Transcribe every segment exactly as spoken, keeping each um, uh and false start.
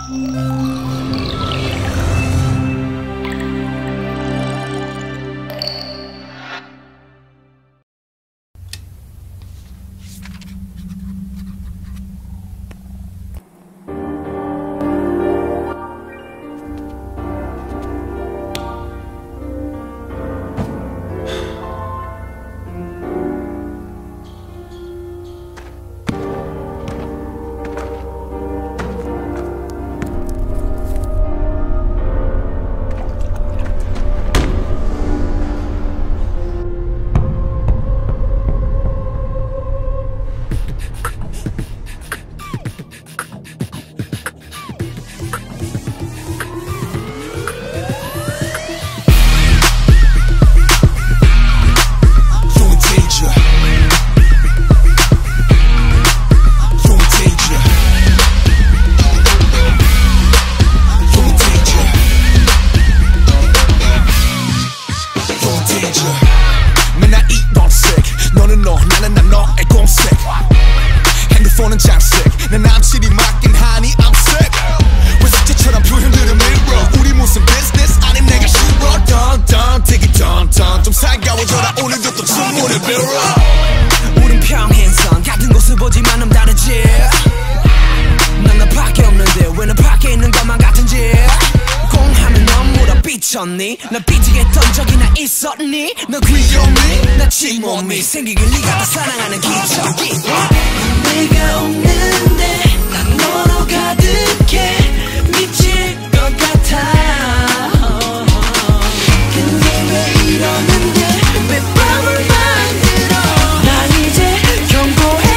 우린 평행선 같은 곳을 보지만 넌 다르지. 난 나밖에 없는데 왜 너 밖에 있는 것만 같은지. 공하면 넌 물어 삐쳤니? 나 삐지게 했던 적이나 있었니? 너 귀여니? 나 침몸이 생기길 네가 다 사랑하는 기적이. 내가 없는데 난 너로 가득해 미칠 것 같아. 근데 왜 이러는데 왜 밤을 만들어. 난 이제 경고해.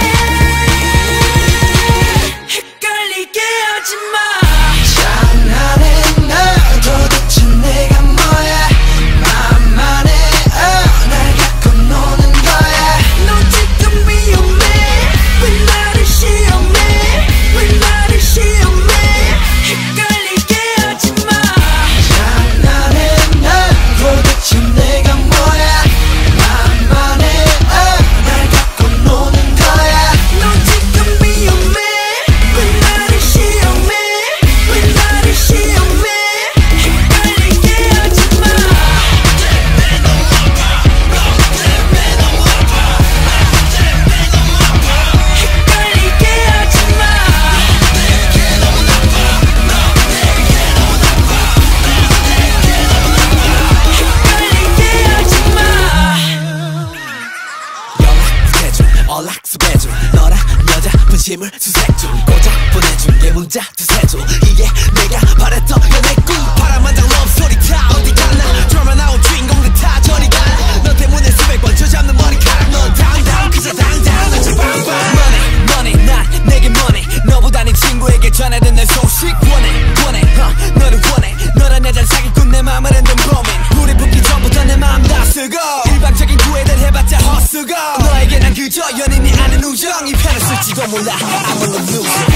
헷갈리게 하지마. 장난해 너 도대체 내가 뭐야. 맘만 해 어, 날 갖고 노는 거야. 너 지금 위험해. 왜 나를 시험해. 왜 나를 시험해. 헷갈리게 하지마. 장난해 너 도대체 내가 뭐야. 맘만 해 어, 날 갖고 노는 거야. 너 지금 위험해. 왜 나를 시험해. 왜 나를 시험해. 헷갈리게 하지마. 헷갈리게 하지마. 헷갈리게 하지마. 연락 대중 연락 수배중 너랑 여자 분심을 수색중 고작 보내준 게 문자 두세줄. 이게 내가 바랬던 연애 꿈. 바람만장 러브소리 다 어디 갔나. 드라마 나온 주인공들 다 저리 가나. 너 때문에 수백 번 쥐잡는 머리카락. 넌 당당 그저 당당 난 빵빵. money money 난 내게 money. 너보다 네 친구에게 전해든 내 소식 원해 원해 uh, 너를 원해. 너란 여자 사기꾼 내 맘을 흔든 범인. 불이 붙기 전부터 내 맘 다 쓰고 일방적인 구애들 해봤자 헛수고. 너에게 난 그저 연인이 아는 우정. 이 편을 쓸지도 몰라 I'm a loser.